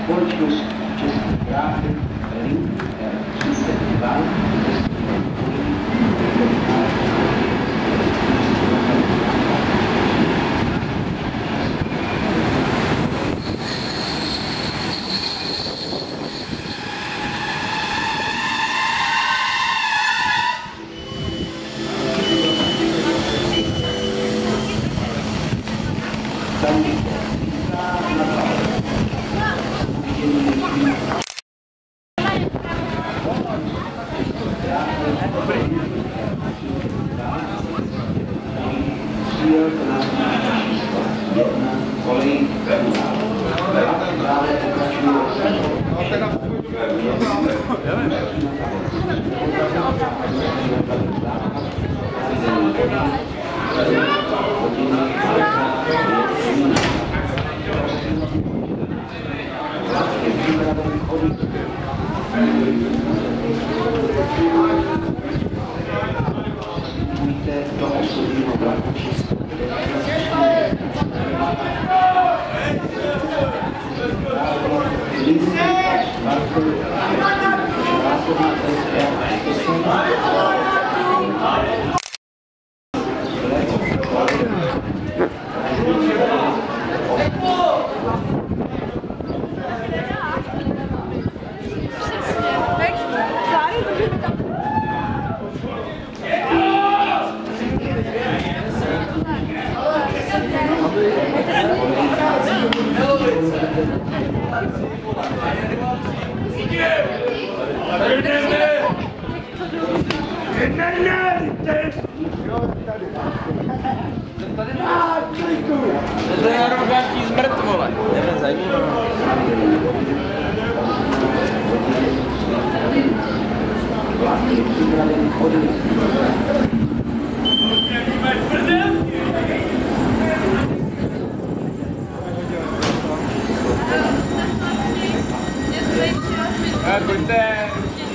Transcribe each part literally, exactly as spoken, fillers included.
Společnost České dráhy Link R třicet dva To je arrogantní zmrt, vole. Jdeme za ním. Pojďte.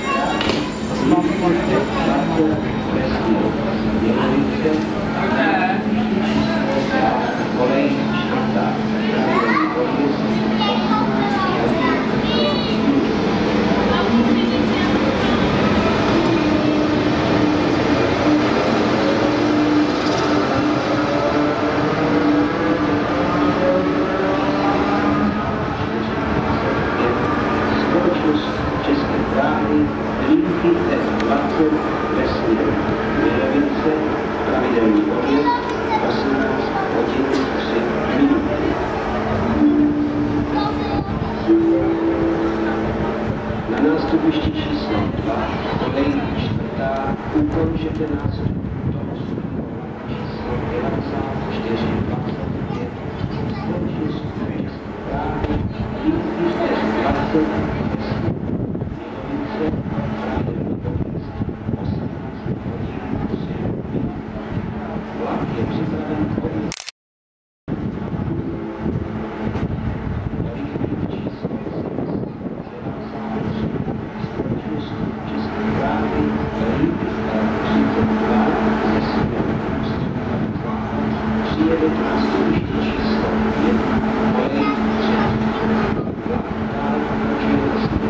Nástupiště číslo dva, kolej čtvrtá, ukončete nástup do číslo devadesát čtyři dvacet pět, společnost České dráhy, linky S dvacet, Mělovice, pravidelný odjezd, osmnáct hodin tři minuty. Vlak je připraven k odjezdu. Přijede k nástupiště číslo jedna, kolej třetí, vlak dále pokračuje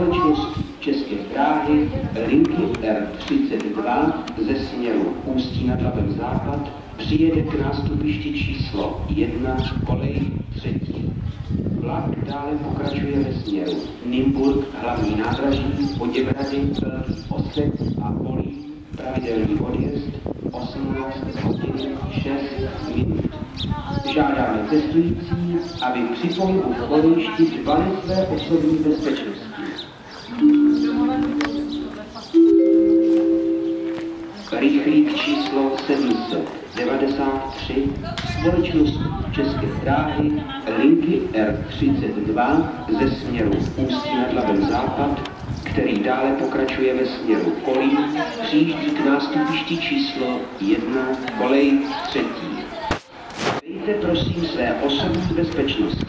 společnosti České dráhy linky R třicet dva ze směru Ústí nad Labem Západ přijede k nástupišti číslo jedna kolej třetí. Vlak dále pokračuje ve směru Nymburk, hlavní nádraží, Poděbrady, Velký Osek a Polí, pravidelný odjezd osmnáct hodin šest minut. Žádáme cestující, aby při pohybu v kolejišti dbali své osobní bezpečnosti. Rychlík číslo sedm set devadesát tři společnost České dráhy linky R třicet dva ze směru Ústí nad Labem Západ, který dále pokračuje ve směru Kolín, přijíždí k nástupišti číslo jedna kolej třetí. Dejte prosím své osobní bezpečnosti.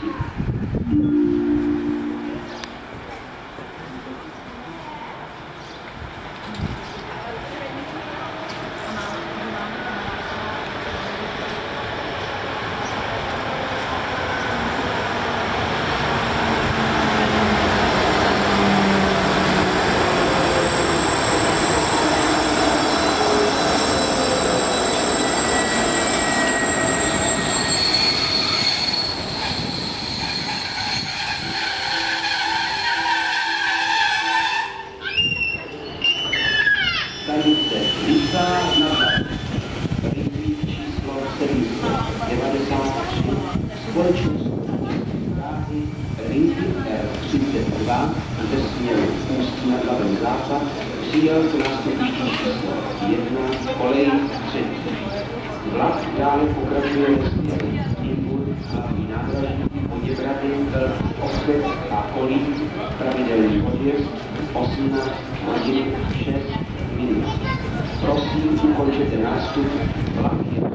Stanice Lisa na Zad, rychlík číslo sedm set devadesát tři, společnost České dráhy linky R třicet dva ze směru Ústí nad Labem Západ přijel k nástupišti číslo jedna kolej třetí. Vlak dále pokračuje ve směru Nymburk, hlavní nádraží, Poděbrady, Velký Osek a Kolín, pravidelný odjezd osmnáct hodin šest minut. Prosím, ukončete nástup, vlak je.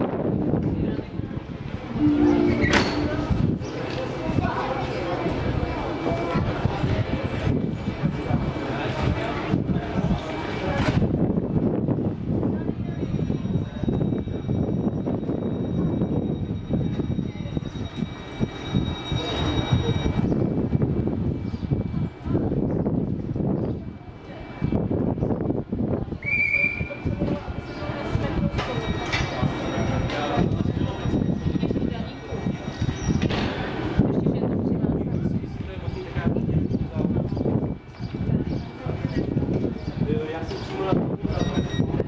Já jsem přímo na